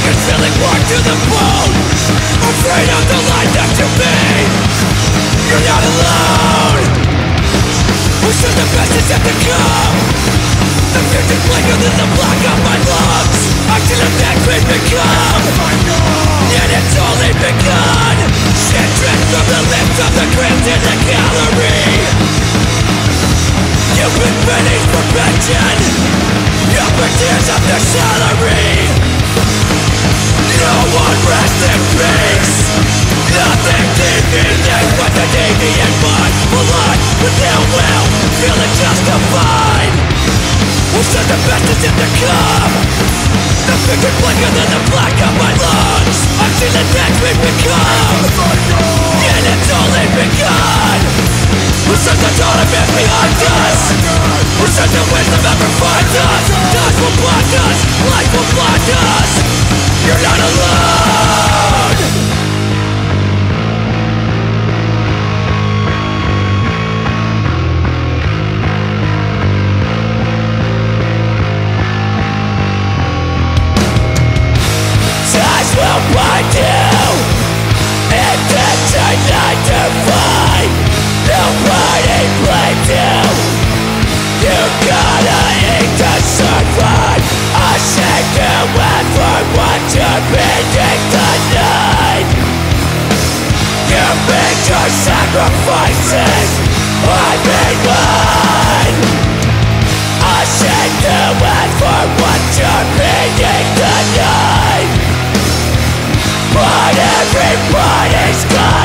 is feeling worn to the bone. Afraid of the light that you made. You're not alone. Who said the best is yet to come? The future's blacker than the black of my lungs. I see the next we've become, and it's only begun. Shit drips from the lips of the crypt in the gallery. You've been finished for pension. You've been tears of their salary. No one rests in peace. Nothing deviates but the deviant mind. Blood with ill will, feeling justified. Who said the best is yet to come? The future's blacker than the black of my lungs. I've seen the next we've become, and it's only begun. Who said the dawn of it behind us? Who said the wisdom ever finds us? Dust will blind us, light will blind us. You're not alone. Will find you in the tonight to find. Nobody blames you. You gotta eat to survive. Ashamed to wait for what you're being tonight. You made your sacrifices, I made mine. Ashamed to wait for what you're being tonight. But everybody's got